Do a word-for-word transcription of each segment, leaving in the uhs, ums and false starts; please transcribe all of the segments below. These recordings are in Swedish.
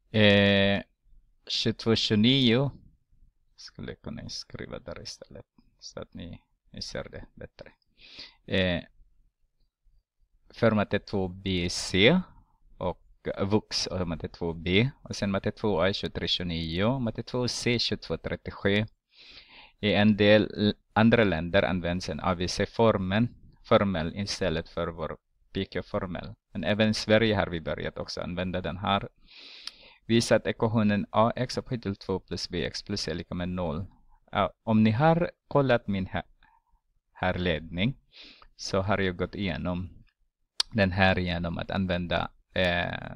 Eh, tjugotvå tjugonio skulle jag kunna skriva där istället så att ni, ni ser det bättre. Eh, för matte två B C och Vux och matte två B. Och sen matte två A tjugotre tjugonio, matte två C tjugotvå trettiosju. I en del andra länder används en A V C-formen formel istället för vår P Q-formel. Men även i Sverige har vi börjat också använda den här. Visa att ekvationen A x upphöjt till två plus B x plus C är lika med noll. Ja, om ni har kollat min här, härledning så har jag gått igenom den här genom att använda eh,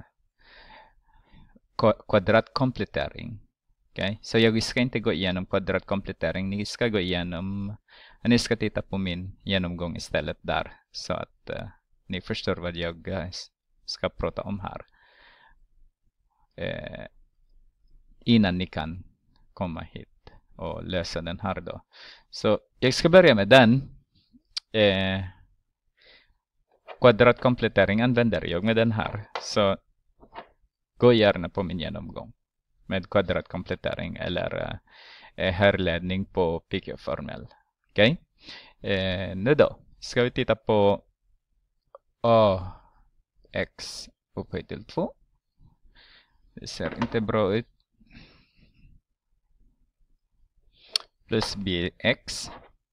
kvadratkomplettering. Okay? Så jag ska inte gå igenom kvadratkomplettering. Ni ska gå igenom, ni ska titta på min genomgång istället där. Så att eh, ni förstår vad jag eh, ska prata om här. Eh, innan ni kan komma hit och lösa den här då. Så jag ska börja med den. Eh, kvadratkomplettering använder jag med den här. Så gå gärna på min genomgång med kvadratkomplettering eller eh, härledning på P Q-formel. Okej? Okay? Eh, nu då ska vi titta på A x upphöjt till två. Det ser inte bra ut. Plus bx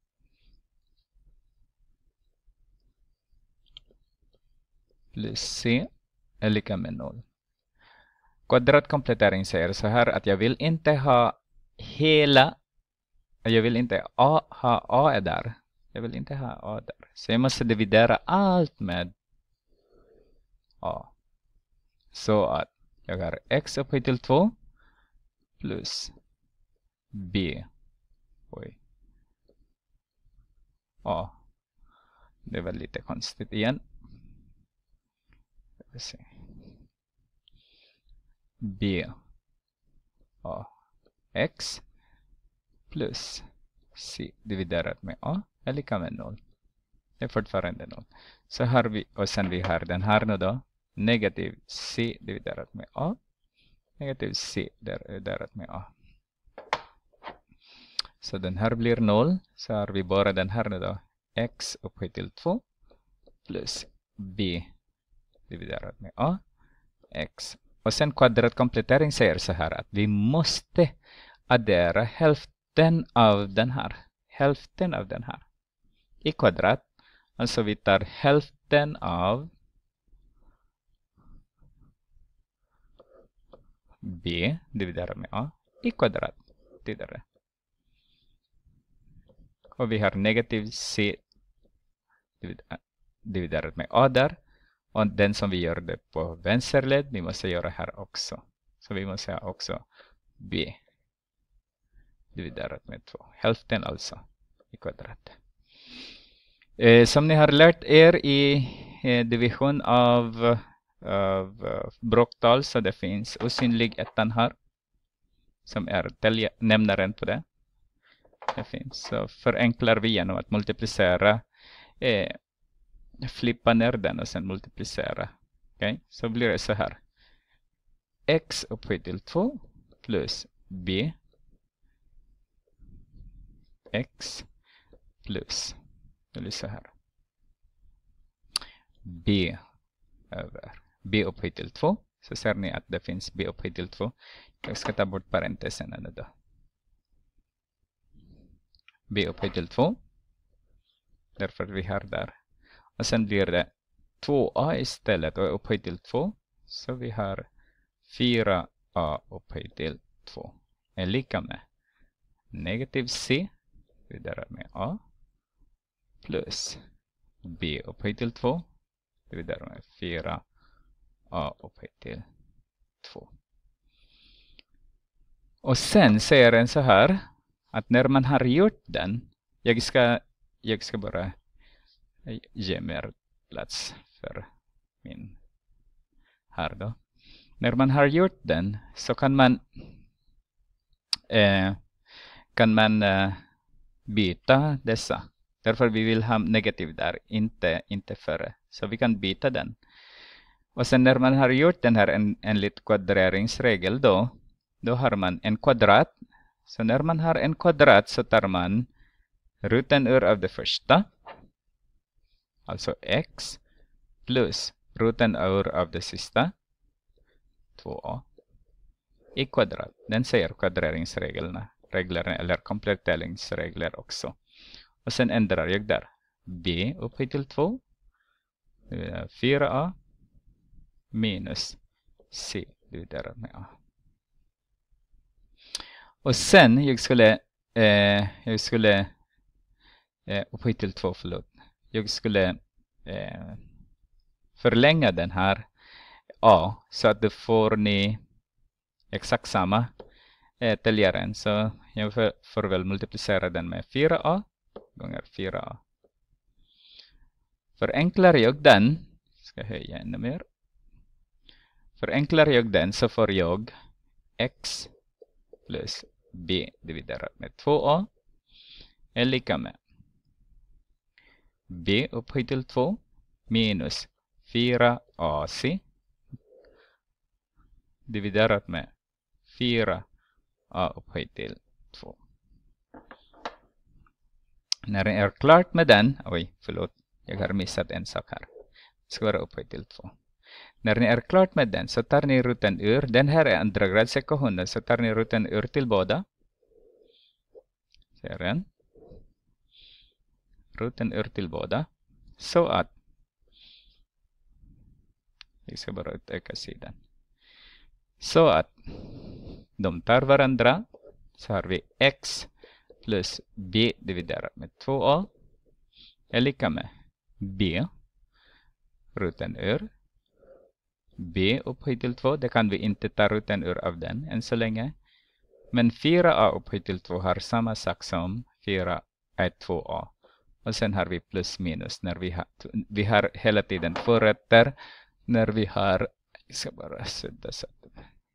plus c är lika med noll. Kvadratkomplettering säger så här att jag vill inte ha hela, jag vill inte a, ha a är där. Jag vill inte ha a där. Så jag måste dividera allt med a. Så att jag har x upphöjt till två plus b. Oj. A. Det var lite konstigt igen. Vi se. B. A. X plus c dividerat med a är lika med noll. Det är fortfarande noll. Så har vi, och sen vi har den här nu då. Negativ c dividerat med a. Negativ c dividerat med a. Så den här blir noll. Så har vi bara den här nu då. X upphöjt till två plus b dividerat med a. X. Och sen kvadratkomplettering säger så här att vi måste addera hälften av den här. Hälften av den här. I kvadrat. Alltså vi tar hälften av b dividerat med a i kvadrat. Tidigare. Och vi har negativ c dividerat med a där. Och den som vi gör det på vänsterled, vi måste göra här också. Så vi måste ha också b dividerat med två. Hälften alltså i kvadrat. Eh, som ni har lärt er i eh, division av, av uh, bråktal, så det finns osynlig ettan här. Som är tälja, nämnaren på det. Det finns. Så förenklar vi genom att multiplicera. Eh, flippa ner den och sen multiplicera. Okay? Så blir det så här. X upphöjt till två plus b x plus, det blir så här. B över b upphöjt till två. Så ser ni att det finns b upphöjt till två. Jag ska ta bort parentesen nu då. B upphöjt till två. Därför vi har där. Och sen blir det två a istället och upphöjt till två. Så vi har fyra a upphöjt till två. Är lika med negativ c dividerat med a plus b upphöjt till två dividerat med fyra a upphöjt till två. Och sen säger den så här att när man har gjort den, jag ska, jag ska bara ge mer plats för min här då. När man har gjort den så kan man eh, kan man eh, byta dessa. Därför vi vill ha negativ där, inte, inte före. Så vi kan byta den. Och sen när man har gjort den här en, enligt kvadreringsregel då, då har man en kvadrat. Så när man har en kvadrat så tar man roten ur av det första. Alltså x plus roten ur av det sista. två a i kvadrat. Den säger kvadreringsreglerna. Regler, eller kompletteringsregler också. Och sen ändrar jag där. B upphöjt till två. fyra a minus c dividerat med a. Och sen jag skulle eh, jag skulle eh, upphöjt till två, förlåt. Jag skulle eh, förlänga den här a så att det får ni exakt samma eh, täljaren. Så jag får, får väl multiplicera den med fyra a gånger fyra a. Förenklar jag den, ska höja ännu mer. Förenklar jag den så får jag x plus b dividerat med två a är lika med b upphöjt till två minus fyra a c dividerat med fyra a upphöjt till två. När det är klart med den, oj förlåt, jag har missat en sak här. Det ska vara upphöjt till två. När ni är klart med den så tar ni roten ur. Den här är andra grads ekvationen, så tar ni roten ur till båda. Ser den? Roten ur till båda. Så att jag ska bara utöka sidan. Så att de tar varandra. Så har vi x plus b dividerat med två a är lika med b roten ur b upphöjt till två. Det kan vi inte ta roten ur av den än så länge. Men fyra a upphöjt till två har samma sak som fyra är två a. Och sen har vi plus minus när vi har, vi har hela tiden två rätter när vi har, jag ska bara sudda så att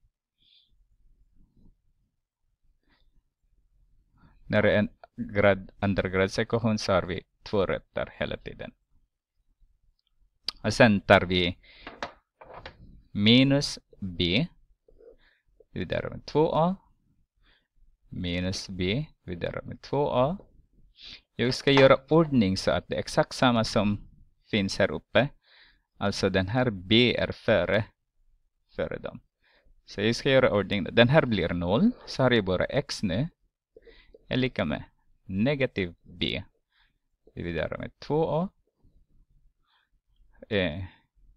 när det är en grad, andragradsekvation så har vi två rätter hela tiden. Och sen tar vi minus b dividerat med två a minus b dividerat med två a. Jag ska göra ordning så att det är exakt samma som finns här uppe. Alltså den här b är före, före dem. Så jag ska göra ordning. Den här blir noll. Så har jag bara x nu är lika med negativ b dividerat med två a eh,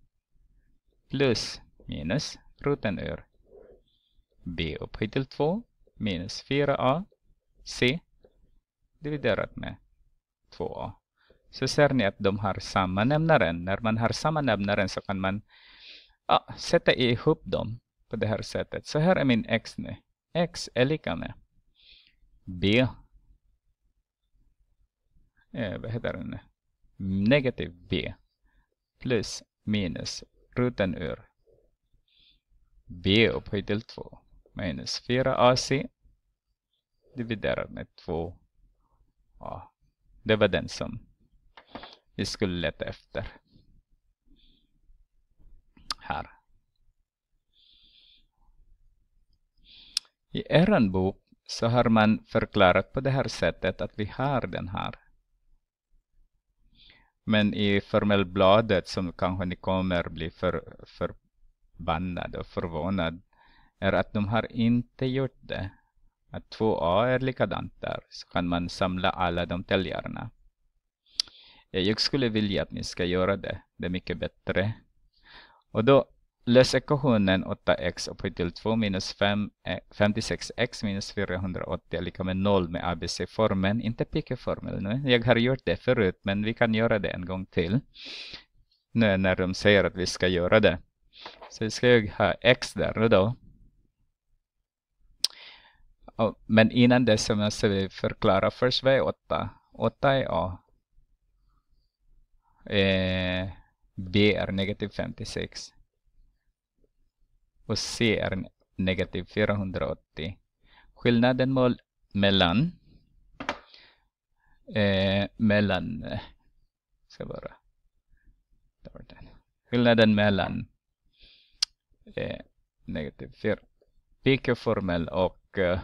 plus minus roten ur b upphöjt till två minus fyra a c dividerat med två a. Så ser ni att de har samma nämnaren. När man har samma nämnaren så kan man ja, sätta ihop dem på det här sättet. Så här är min x nu. X är lika med b eh, vad heter den? Negativ b plus minus roten ur b upphöjt till två minus fyra a c dividerat med två a. Det var den som vi skulle leta efter här. I er bok så har man förklarat på det här sättet att vi har den här. Men i formelbladet som kanske ni kommer bli för, förbannad och förvånad är att de har inte gjort det. Att två a är likadant där. Så kan man samla alla de täljarna. Jag skulle vilja att ni ska göra det. Det är mycket bättre. Och då lös ekvationen åtta x upphöjt till två minus fem, femtiosex x minus fyrahundraåttio är lika med noll med A B C-formen. Inte Piquet-formel nu. Jag har gjort det förut, men vi kan göra det en gång till. Nu när de säger att vi ska göra det. Så ska jag ha x där och då. Och, men innan det så måste vi förklara först vad är åtta. åtta är a. Eh, b är negativ femtiosex. Och c är negativ fyrahundraåttio. Skillnaden mål mellan eh, mellan ska bara skillnaden mellan eh, negativ fyra. Pico-formel och eh,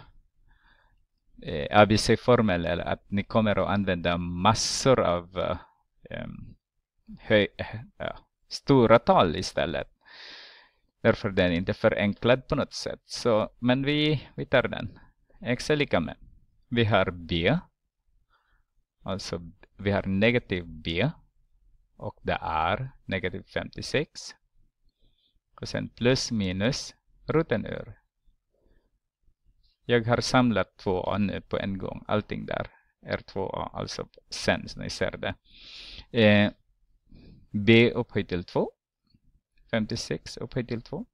A B C-formel är att ni kommer att använda massor av eh, höj, eh, stora tal istället. Därför den är inte förenklad på något sätt. Så, men vi, vi tar den. X är lika med. Vi har B. Alltså vi har negativ B. Och det är negativ femtiosex. Och sen plus minus roten ur. Jag har samlat två A nu på en gång. Allting där är två A. Alltså sen så ni ser det. Eh, B upphöjt till två. femtiosex upphöjt till två.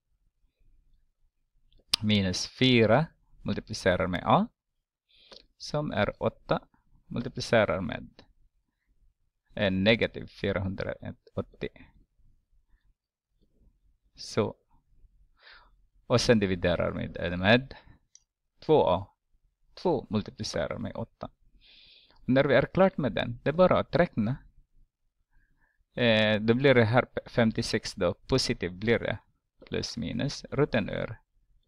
Minus fyra multiplicerar med A. Som är åtta. Multiplicerar med en negativ fyrahundraåttio. Så. Och sen dividerar med, med två A. två multiplicerar med åtta. Och när vi är klart med den, det är bara att räkna. Eh, då blir det här femtiosex då. Positiv blir det. Plus minus. Roten ur.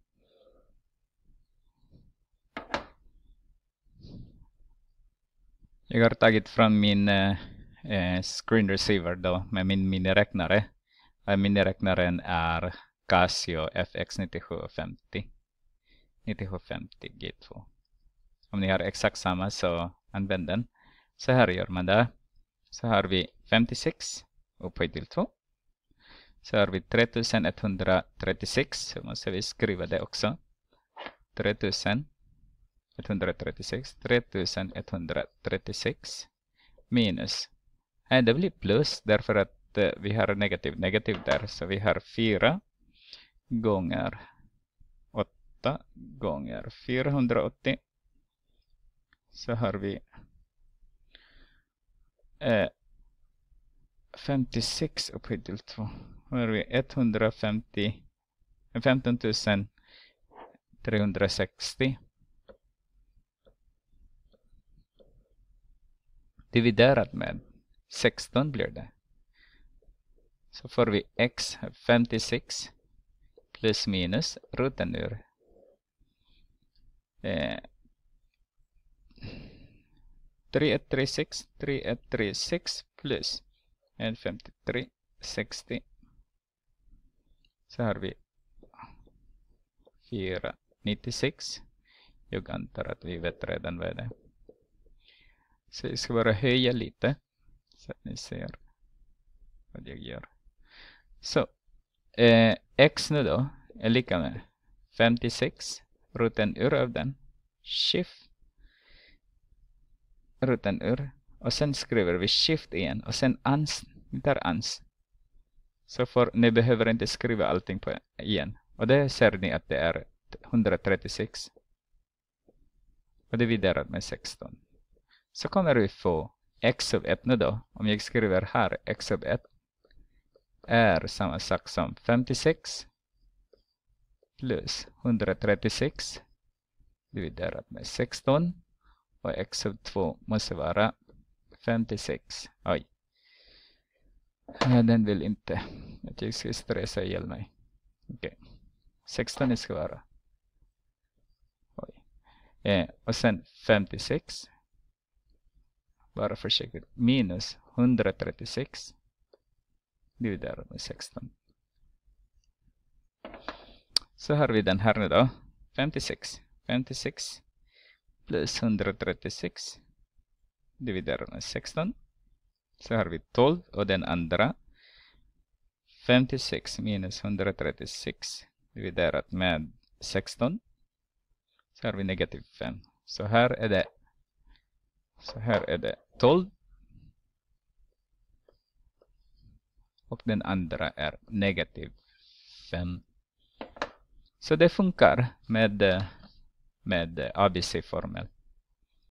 Jag har tagit fram min eh, screen receiver då med min miniräknare. Eh, miniräknaren är Casio F X nio sju femtio. nio sju femtio G två. Om ni har exakt samma så använd den. Så här gör man det. Så har vi femtiosex upphöjt till två. Så har vi tre tusen etthundratrettiosex. Så måste vi skriva det också. tre tusen etthundratrettiosex. tre tusen etthundratrettiosex. Minus. Nej, det blir plus. Därför att uh, vi har negativ negativ där. Så vi har fyra gånger åtta gånger fyrahundraåttio. Så har vi eh, femtiosex upphöjt till två. Då har vi etthundrafemtio, femton tusen trehundrasextio. Dividerat med sexton blir det. Så får vi x femtiosex plus minus roten ur. Eh, tre ett tre sex, tre ett tre sex plus en femtiotre sextio. Så har vi fyra nittiosex. Jag antar att vi vet redan vad det är. Så jag ska bara höja lite så att ni ser vad jag gör. Så eh, x nu då är lika med femtiosex roten ur av den. Shift roten ur. Och sen skriver vi shift igen. Och sen ans. Vi tar ans. Så för ni behöver inte skriva allting på igen. Och det ser ni att det är etthundratrettiosex. Och dividerat med sexton. Så kommer vi få x sub ett nu då. Om jag skriver här x sub ett är samma sak som femtiosex plus etthundratrettiosex dividerat med sexton. Och x sub två måste vara femtiosex. Oj. Den vill inte att jag ska stressa ihjäl mig. Okej. Okay. sexton ska vara. Oj. Eh, och sen femtiosex. Bara för säkerhet. Minus etthundratrettiosex. Dividerat med sexton. Så har vi den här nu då. femtiosex. femtiosex. Plus etthundratrettiosex. Dividerat med sexton. Så har vi tolv. Och den andra. femtiosex minus etthundratrettiosex. Dividerat med sexton. Så har vi negativ fem. Så här är det. Så här är det tolv. Och den andra är negativ fem. Så det funkar med, med A B C-formel.